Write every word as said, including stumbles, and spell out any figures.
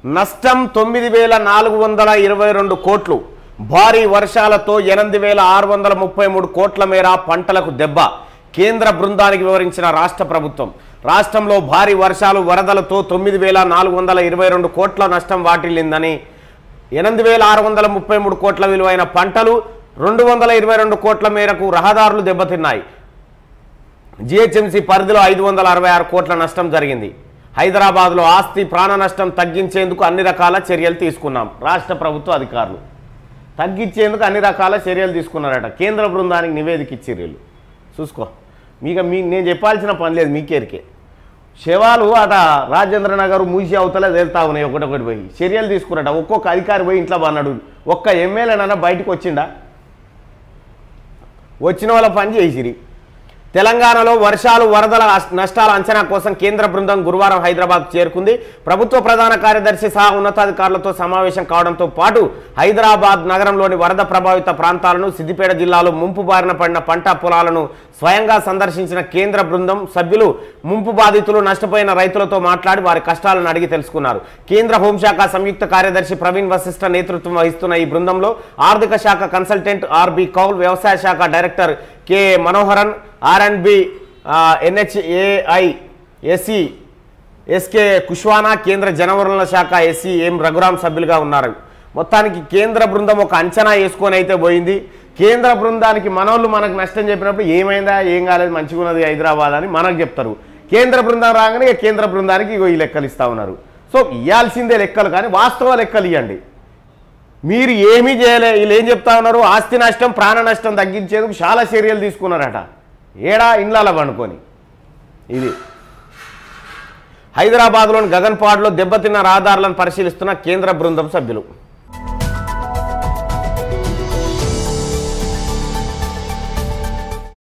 నష్టం తొమ్మిది వేల నాలుగు వందల ఇరవై రెండు కోట్లు. భారీ వర్షాలతో ఎనిమిది వేల ఆరు వందల ముప్పై మూడు కోట్ల మేర పంటలకు దెబ్బ. కేంద్ర బృందానికి వివరించిన రాష్ట్ర ప్రభుత్వం. రాష్ట్రంలో భారీ వర్షాలు వరదలతో తొమ్మిది వేల నాలుగు వందల ఇరవై రెండు కోట్ల నష్టం వాటిల్లిందని, ఎనిమిది వేల ఆరు వందల ముప్పై మూడు కోట్ల విలువైన పంటలు, రెండు వందల ఇరవై రెండు కోట్ల మేరకు రహదారులు దెబ్బతిన్నాయి. జిహెచ్ఎంసీ పరిధిలో ఐదు వందల అరవై ఆరు కోట్ల నష్టం జరిగింది. హైదరాబాద్లో ఆస్తి ప్రాణ నష్టం తగ్గించేందుకు అన్ని రకాల చర్యలు తీసుకున్నాం. రాష్ట్ర ప్రభుత్వ అధికారులు తగ్గించేందుకు అన్ని రకాల చర్యలు తీసుకున్నారట. కేంద్ర బృందానికి నివేదిక ఇచ్చిర్రు. చూసుకో, మీకు మీ నేను చెప్పాల్సిన పని లేదు, మీకేరికే. శవాలు అట రాజేంద్ర నగర్ మూసి అవతలే తేలుతా ఉన్నాయి. ఒకటొకటి పోయి చర్యలు తీసుకున్నట. ఒక్కొక్క అధికారి పోయి ఇంట్లో అన్నాడు. ఒక్క ఎమ్మెల్యేనన్నా బయటకు వచ్చిండా? వచ్చిన వాళ్ళ పని చేసిరి. తెలంగాణలో వర్షాలు వరదల నష్టాల అంచనా కోసం కేంద్ర బృందం గురువారం హైదరాబాద్ చేరుకుంది. ప్రభుత్వ ప్రధాన కార్యదర్శి సహా ఉన్నతాధికారులతో సమావేశం కావడంతో పాటు హైదరాబాద్ నగరంలోని వరద ప్రభావిత ప్రాంతాలను, సిద్దిపేట జిల్లాలో ముంపు బారిన పడిన పంట పొలాలను స్వయంగా సందర్శించిన కేంద్ర బృందం సభ్యులు ముంపు బాధితులు, నష్టపోయిన రైతులతో మాట్లాడి వారి కష్టాలను అడిగి తెలుసుకున్నారు. కేంద్ర హోంశాఖ సంయుక్త కార్యదర్శి ప్రవీణ్ వశిష్ఠ నేతృత్వం వహిస్తున్న ఈ బృందంలో ఆర్థిక శాఖ కన్సల్టెంట్ ఆర్బి కౌల్, వ్యవసాయ శాఖ director K Manoharan, R and B NHAI SC S K Kushwana, కేంద్ర జనవనరుల శాఖ ఎస్సి ఎం రఘురాం సభ్యులుగా ఉన్నారు. మొత్తానికి కేంద్ర బృందం ఒక అంచనా వేసుకొని అయితే పోయింది. కేంద్ర బృందానికి మనోళ్ళు మనకు నష్టం చెప్పినప్పుడు ఏమైందా, ఏం కాలేదు, మంచిగా ఉన్నది హైదరాబాద్ అని మనకు చెప్తారు. కేంద్ర బృందం రాగానే కేంద్ర బృందానికి ఇగో ఈ లెక్కలు ఇస్తూ ఉన్నారు. సో ఇవ్వాల్సిందే లెక్కలు, కానీ వాస్తవ లెక్కలు ఇవ్వండి. మీరు ఏమీ చేయలే. వీళ్ళు ఏం చెప్తా ఉన్నారు? ఆస్తి నష్టం, ప్రాణ నష్టం తగ్గించేందుకు చాలా చర్యలు తీసుకున్నారట. ఏడా ఇండ్ల పండుకొని. ఇది హైదరాబాద్లోని గగన్పాడ్లో దెబ్బతిన్న రహదారులను పరిశీలిస్తున్న కేంద్ర బృందం సభ్యులు.